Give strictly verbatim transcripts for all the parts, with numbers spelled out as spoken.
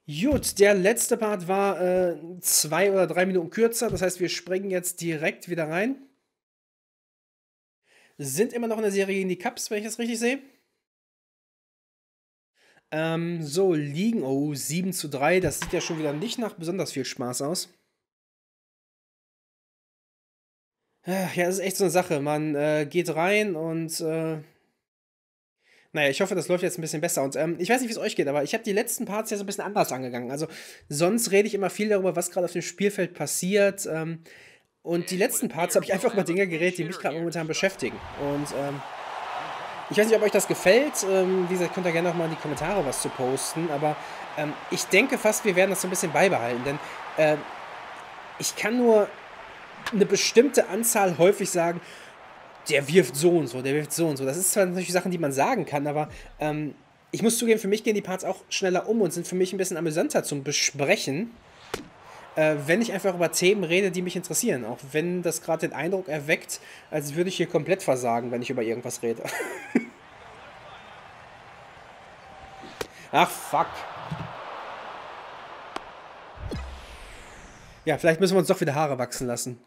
Gut, der letzte Part war äh, zwei oder drei Minuten kürzer. Das heißt, wir springen jetzt direkt wieder rein. Sind immer noch in der Serie gegen die Cubs, wenn ich das richtig sehe. Ähm, so, liegen. Oh, sieben zu drei. Das sieht ja schon wieder nicht nach besonders viel Spaß aus. Ja, das ist echt so eine Sache. Man äh, geht rein und äh, naja, ich hoffe, das läuft jetzt ein bisschen besser. Und ähm, ich weiß nicht, wie es euch geht, aber ich habe die letzten Parts ja so ein bisschen anders angegangen. Also, sonst rede ich immer viel darüber, was gerade auf dem Spielfeld passiert. Ähm, und die letzten Parts habe ich einfach über Dinge geredet, die mich gerade momentan beschäftigen. Und ähm, ich weiß nicht, ob euch das gefällt. Ähm, wie gesagt, könnt ihr gerne noch mal in die Kommentare was zu posten. Aber ähm, ich denke fast, wir werden das so ein bisschen beibehalten. Denn äh, ich kann nur eine bestimmte Anzahl häufig sagen, der wirft so und so, der wirft so und so. Das ist zwar natürlich Sachen, die man sagen kann, aber ähm, ich muss zugeben, für mich gehen die Parts auch schneller um und sind für mich ein bisschen amüsanter zum Besprechen, äh, wenn ich einfach über Themen rede, die mich interessieren. Auch wenn das gerade den Eindruck erweckt, als würde ich hier komplett versagen, wenn ich über irgendwas rede. Ach, fuck. Ja, vielleicht müssen wir uns doch wieder Haare wachsen lassen.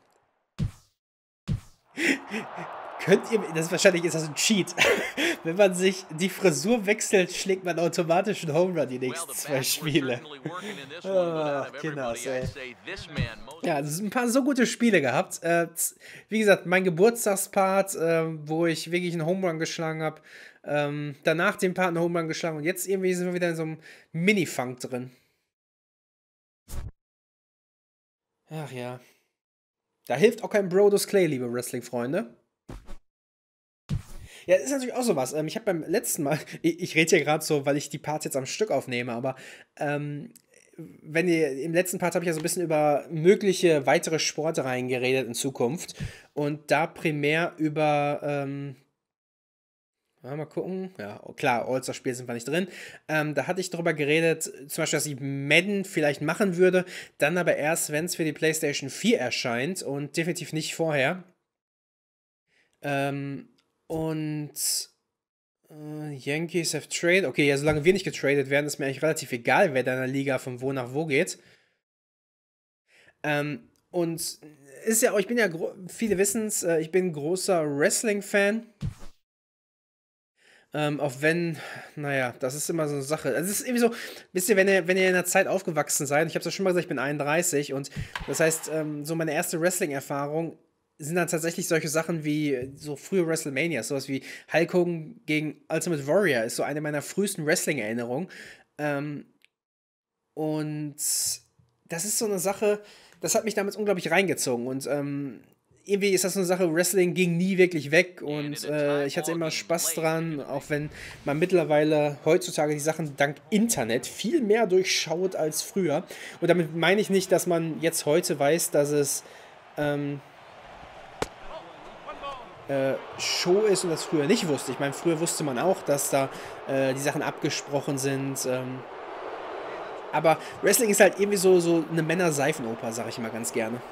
Könnt ihr, das ist wahrscheinlich ist das ein Cheat. Wenn man sich die Frisur wechselt, schlägt man automatisch einen Home Run die nächsten zwei Spiele. Oh, Kinders, ey. Ja, es sind ein paar so gute Spiele gehabt. Äh, wie gesagt, mein Geburtstagspart, äh, wo ich wirklich einen Home Run geschlagen habe. Ähm, danach den Part einen Home Run geschlagen und jetzt irgendwie sind wir wieder in so einem Mini-Funk drin. Ach ja. Da hilft auch kein Brodus Clay, liebe Wrestling-Freunde. Ja, ist natürlich auch sowas. Ähm, ich habe beim letzten Mal, ich, ich rede hier gerade so, weil ich die Parts jetzt am Stück aufnehme, aber ähm, wenn ihr, im letzten Part habe ich ja so ein bisschen über mögliche weitere Sportreihen geredet in Zukunft und da primär über, ähm, ja, mal gucken, ja, klar, All-Star-Spiel sind wir nicht drin. Ähm, da hatte ich darüber geredet, zum Beispiel, dass ich Madden vielleicht machen würde, dann aber erst, wenn es für die PlayStation vier erscheint und definitiv nicht vorher. Ähm, und äh, Yankees have trade. Okay, ja, solange wir nicht getradet werden, ist mir eigentlich relativ egal, wer da in der Liga von wo nach wo geht. Ähm, und ist ja auch, ich bin ja, viele wissen es, äh, ich bin großer Wrestling-Fan. Ähm, auch wenn, naja, das ist immer so eine Sache. Also es ist irgendwie so, wisst ihr, wenn ihr, wenn ihr in einer Zeit aufgewachsen seid, ich habe es ja schon mal gesagt, ich bin einunddreißig und das heißt, ähm, so meine erste Wrestling-Erfahrung sind dann tatsächlich solche Sachen wie so frühe WrestleMania, sowas wie Hulk Hogan gegen Ultimate Warrior ist so eine meiner frühesten Wrestling-Erinnerungen. Ähm, und das ist so eine Sache, das hat mich damals unglaublich reingezogen und ähm, irgendwie ist das so eine Sache, Wrestling ging nie wirklich weg und äh, ich hatte immer Spaß dran, auch wenn man mittlerweile heutzutage die Sachen dank Internet viel mehr durchschaut als früher. Und damit meine ich nicht, dass man jetzt heute weiß, dass es ähm, äh, Show ist und das früher nicht wusste. Ich meine, früher wusste man auch, dass da äh, die Sachen abgesprochen sind. Ähm, aber Wrestling ist halt irgendwie so, so eine Männer-Seifenoper, sag ich immer ganz gerne.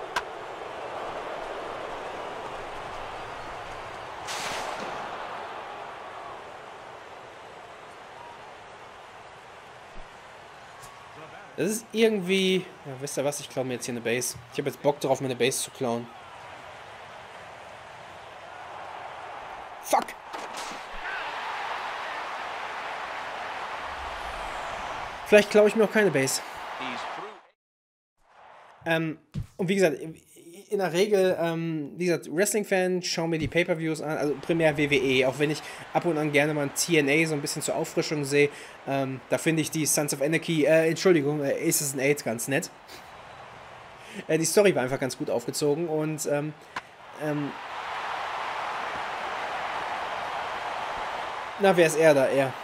Das ist irgendwie. Ja, wisst ihr was? Ich klaue mir jetzt hier eine Base. Ich habe jetzt Bock drauf, mir eine Base zu klauen. Fuck! Vielleicht klaue ich mir auch keine Base. Ähm, und wie gesagt, in der Regel, ähm, wie gesagt, Wrestling-Fan, schauen mir die Pay-Per-Views an, also primär W W E, auch wenn ich ab und an gerne mal ein T N A so ein bisschen zur Auffrischung sehe. Ähm, da finde ich die Sons of Anarchy, äh, Entschuldigung, äh, Aces and Eights ganz nett. Äh, die Story war einfach ganz gut aufgezogen und, ähm, ähm, na, wer ist er da? Er.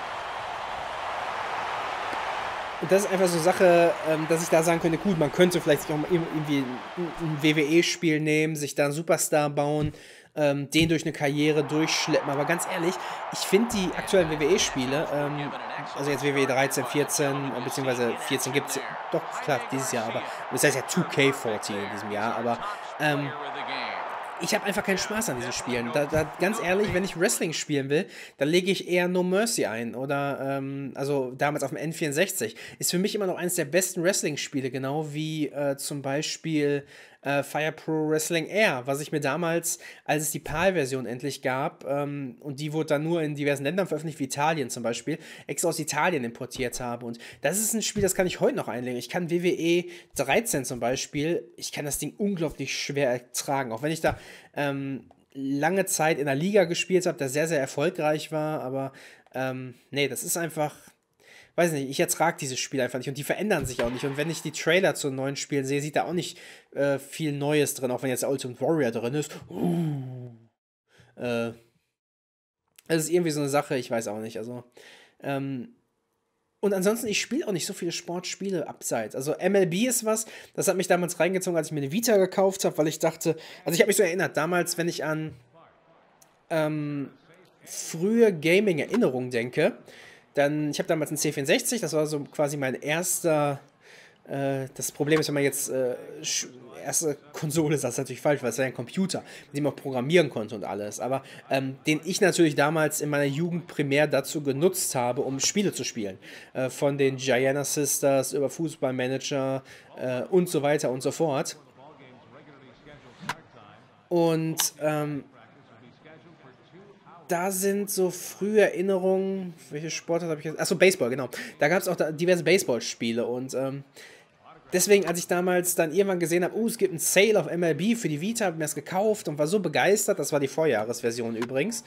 Und das ist einfach so eine Sache, ähm, dass ich da sagen könnte, gut, man könnte vielleicht sich auch mal irgendwie ein W W E-Spiel nehmen, sich da einen Superstar bauen, ähm, den durch eine Karriere durchschleppen. Aber ganz ehrlich, ich finde die aktuellen W W E-Spiele, ähm, also jetzt W W E dreizehn, vierzehn, äh, beziehungsweise vierzehn gibt es, doch, klar, dieses Jahr, aber das heißt ja zwei K vierzehn in diesem Jahr, aber ähm, ich habe einfach keinen Spaß an diesen Spielen. Da, da, ganz ehrlich, wenn ich Wrestling spielen will, dann lege ich eher No Mercy ein. Oder, ähm, also damals auf dem N vierundsechzig. Ist für mich immer noch eines der besten Wrestling-Spiele, genau wie äh, zum Beispiel äh, Fire Pro Wrestling Air, was ich mir damals, als es die PAL-Version endlich gab, ähm, und die wurde dann nur in diversen Ländern veröffentlicht, wie Italien zum Beispiel, extra aus Italien importiert habe. Und das ist ein Spiel, das kann ich heute noch einlegen. Ich kann W W E dreizehn zum Beispiel, ich kann das Ding unglaublich schwer ertragen. Auch wenn ich da ähm, lange Zeit in der Liga gespielt habe, der sehr, sehr erfolgreich war, aber ähm, nee, das ist einfach, weiß nicht, ich ertrage dieses Spiel einfach nicht und die verändern sich auch nicht. Und wenn ich die Trailer zu neuen Spielen sehe, sieht da auch nicht äh, viel Neues drin, auch wenn jetzt Ultimate Warrior drin ist. Uh, äh, das ist irgendwie so eine Sache, ich weiß auch nicht. Also, ähm, und ansonsten, ich spiele auch nicht so viele Sportspiele abseits. Also M L B ist was, das hat mich damals reingezogen, als ich mir eine Vita gekauft habe, weil ich dachte, also ich habe mich so erinnert, damals, wenn ich an ähm, frühe Gaming-Erinnerungen denke, dann, ich habe damals einen C vierundsechzig, das war so quasi mein erster, äh, das Problem ist, wenn man jetzt äh, erste Konsole ist, das ist natürlich falsch, weil es war ja ein Computer, mit dem man programmieren konnte und alles, aber ähm, den ich natürlich damals in meiner Jugend primär dazu genutzt habe, um Spiele zu spielen. Äh, von den Gianna Sisters über Fußballmanager äh, und so weiter und so fort. Und ähm, da sind so frühe Erinnerungen, welche Sportart habe ich jetzt? Achso, Baseball, genau. Da gab es auch da diverse Baseballspiele und ähm, deswegen, als ich damals dann irgendwann gesehen habe, oh, es gibt ein Sale auf M L B für die Vita, habe mir das gekauft und war so begeistert, das war die Vorjahresversion übrigens,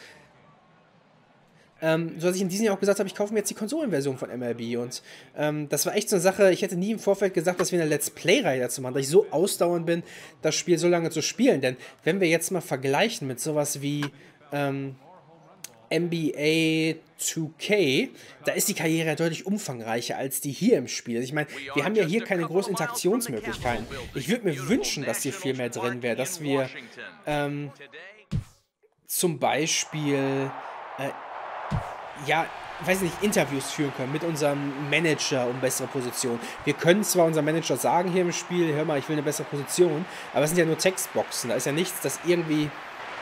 ähm, so dass ich in diesem Jahr auch gesagt habe, ich kaufe mir jetzt die Konsolenversion von M L B und ähm, das war echt so eine Sache, ich hätte nie im Vorfeld gesagt, dass wir eine Let's Play-Reihe dazu machen, dass ich so ausdauernd bin, das Spiel so lange zu spielen, denn wenn wir jetzt mal vergleichen mit sowas wie ähm, N B A zwei K, da ist die Karriere ja deutlich umfangreicher als die hier im Spiel. Also ich meine, wir haben ja hier keine großen Interaktionsmöglichkeiten. Ich würde mir wünschen, dass hier viel mehr drin wäre, dass wir ähm, zum Beispiel, äh, ja, weiß nicht, Interviews führen können mit unserem Manager um bessere Position. Wir können zwar unserem Manager sagen hier im Spiel, hör mal, ich will eine bessere Position, aber es sind ja nur Textboxen. Da ist ja nichts, das irgendwie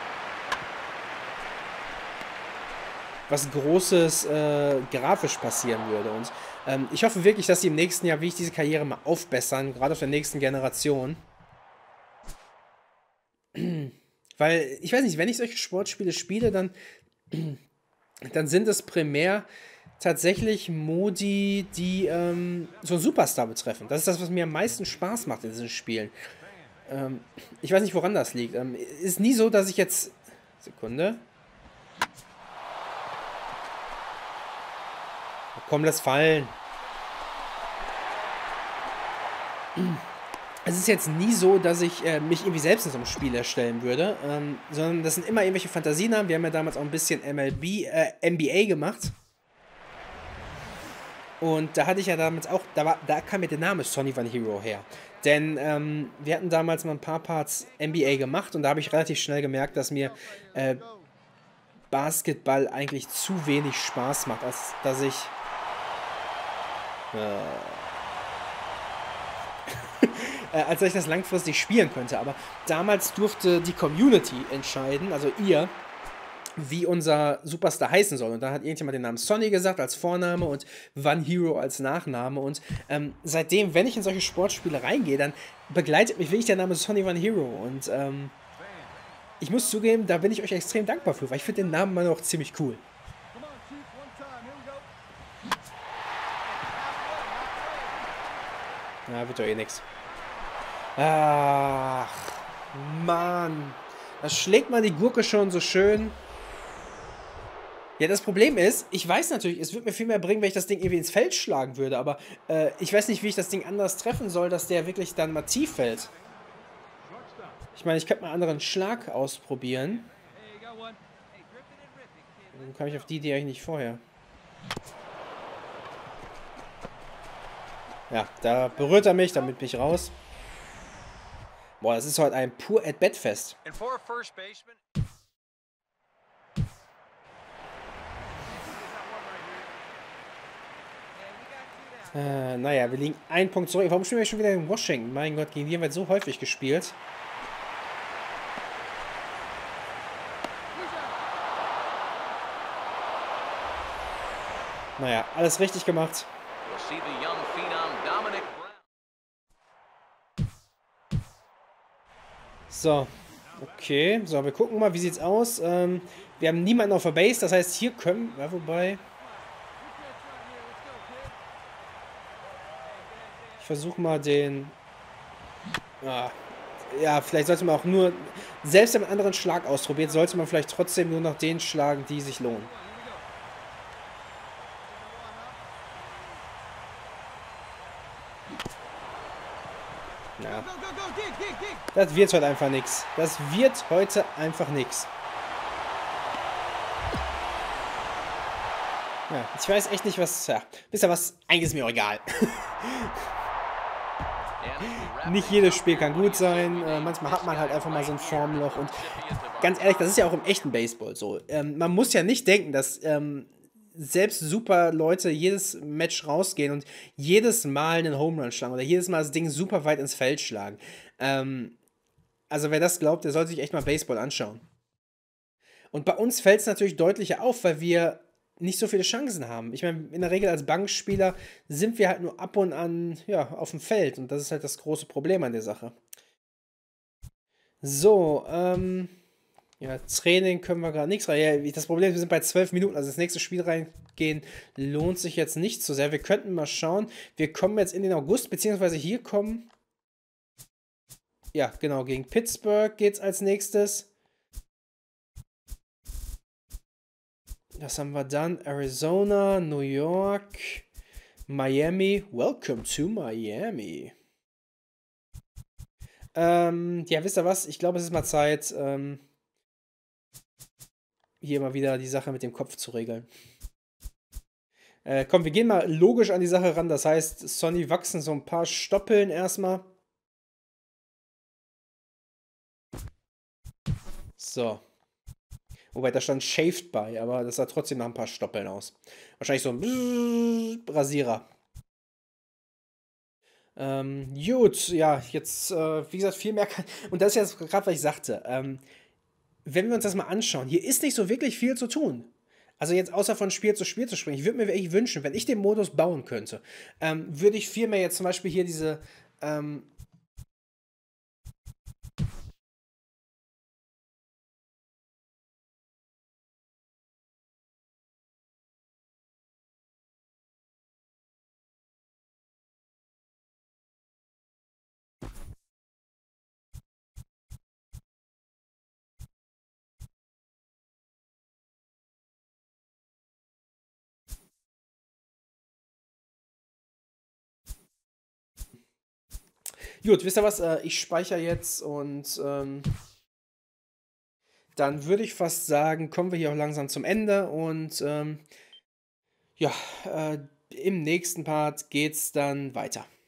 was Großes äh, grafisch passieren würde. Und ähm, ich hoffe wirklich, dass sie im nächsten Jahr wirklich diese Karriere mal aufbessern, gerade auf der nächsten Generation. Weil, ich weiß nicht, wenn ich solche Sportspiele spiele, dann, dann sind es primär tatsächlich Modi, die ähm, so einen Superstar betreffen. Das ist das, was mir am meisten Spaß macht in diesen Spielen. Ähm, ich weiß nicht, woran das liegt. Ähm, ist nie so, dass ich jetzt... Sekunde. Komm, lass fallen. Es ist jetzt nie so, dass ich äh, mich irgendwie selbst in so einem Spiel erstellen würde, ähm, sondern das sind immer irgendwelche Fantasienamen. Wir haben ja damals auch ein bisschen M L B, äh, N B A gemacht. Und da hatte ich ja damals auch, da, war, da kam mir der Name Sonny Van Hero her. Denn ähm, wir hatten damals mal ein paar Parts N B A gemacht und da habe ich relativ schnell gemerkt, dass mir äh, Basketball eigentlich zu wenig Spaß macht, als dass ich... Äh, äh, als dass ich das langfristig spielen könnte. Aber damals durfte die Community entscheiden, also ihr, wie unser Superstar heißen soll. Und da hat irgendjemand den Namen Sonny gesagt als Vorname und Van Hero als Nachname. Und ähm, seitdem, wenn ich in solche Sportspiele reingehe, dann begleitet mich wirklich der Name Sonny Van Hero. Und ähm, ich muss zugeben, da bin ich euch extrem dankbar für, weil ich finde den Namen immer noch ziemlich cool. Na, wird doch eh nix. Ach, Mann. Da schlägt man die Gurke schon so schön. Ja, das Problem ist, ich weiß natürlich, es würde mir viel mehr bringen, wenn ich das Ding irgendwie ins Feld schlagen würde, aber äh, ich weiß nicht, wie ich das Ding anders treffen soll, dass der wirklich dann mal tief fällt. Ich meine, ich könnte mal einen anderen Schlag ausprobieren. Dann kam ich auf die Idee eigentlich nicht vorher. Ja, da berührt er mich, damit bin ich raus. Boah, das ist heute ein pur At-Bat-Fest. Äh, naja, wir liegen einen Punkt zurück. Warum spielen wir schon wieder in Washington? Mein Gott, gegen die haben wir so häufig gespielt. Naja, alles richtig gemacht. We'll see the young phenom Dominic Brown. So, okay. So, wir gucken mal, wie sieht's aus. Ähm, wir haben niemanden auf der Base, das heißt, hier können... Ja, wobei... Ich versuche mal den... Ah, ja, vielleicht sollte man auch nur... Selbst wenn man einen anderen Schlag ausprobiert, sollte man vielleicht trotzdem nur noch den schlagen, die sich lohnen. Ja. Das wird heute einfach nichts. Das wird heute einfach nichts. Ja, ich weiß echt nicht, was... Ja, wisst ihr was? Eigentlich ist mir auch egal. Nicht jedes Spiel kann gut sein. Äh, manchmal hat man halt einfach mal so ein Formloch. Und ganz ehrlich, das ist ja auch im echten Baseball so. Ähm, man muss ja nicht denken, dass ähm, selbst super Leute jedes Match rausgehen und jedes Mal einen Home Run schlagen oder jedes Mal das Ding super weit ins Feld schlagen. Ähm, also wer das glaubt, der sollte sich echt mal Baseball anschauen. Und bei uns fällt es natürlich deutlicher auf, weil wir nicht so viele Chancen haben. Ich meine, in der Regel als Bankspieler sind wir halt nur ab und an ja, auf dem Feld. Und das ist halt das große Problem an der Sache. So, ähm, ja, Training können wir gerade nichts rein. Ja, das Problem ist, wir sind bei zwölf Minuten, also das nächste Spiel reingehen lohnt sich jetzt nicht so sehr. Wir könnten mal schauen. Wir kommen jetzt in den August, beziehungsweise hier kommen. Ja, genau, gegen Pittsburgh geht's als nächstes. Was haben wir dann? Arizona, New York, Miami. Welcome to Miami. Ähm, ja, wisst ihr was? Ich glaube, es ist mal Zeit, ähm, hier mal wieder die Sache mit dem Kopf zu regeln. Äh, komm, wir gehen mal logisch an die Sache ran. Das heißt, Sonny wachsen so ein paar Stoppeln erstmal. So. Wobei, da stand Shaved bei, aber das sah trotzdem nach ein paar Stoppeln aus. Wahrscheinlich so ein Rasierer. Ähm, gut, ja, jetzt, äh, wie gesagt, viel mehr kann. Und das ist jetzt gerade, was ich sagte. Ähm, wenn wir uns das mal anschauen, hier ist nicht so wirklich viel zu tun. Also jetzt außer von Spiel zu Spiel zu springen. Ich würde mir wirklich wünschen, wenn ich den Modus bauen könnte, ähm, würde ich vielmehr jetzt zum Beispiel hier diese, ähm, gut, wisst ihr was? Äh, ich speichere jetzt und ähm, dann würde ich fast sagen, kommen wir hier auch langsam zum Ende und ähm, ja, äh, im nächsten Part geht's dann weiter.